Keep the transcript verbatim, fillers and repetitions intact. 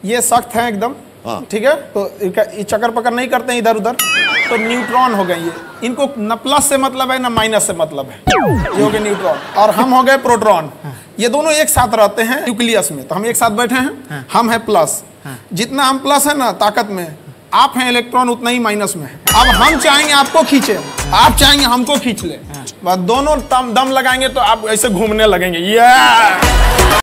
ये सख्त है एकदम, ठीक है, तो ये चक्कर पकड़ नहीं करते हैं इधर उधर, तो न्यूट्रॉन हो गए ये। इनको न प्लस से मतलब है न माइनस से मतलब है, ये हो गए न्यूट्रॉन। और हम हो गए प्रोटॉन। ये दोनों एक साथ रहते हैं न्यूक्लियस में, तो हम एक साथ बैठे हैं, हम है प्लस। जितना हम प्लस है ना ताकत में, आप हैं इलेक्ट्रॉन उतना ही माइनस में। अब हम चाहेंगे आपको खींचे, आप चाहेंगे हमको खींच ले, बस दोनों दम लगाएंगे तो आप ऐसे घूमने लगेंगे। ये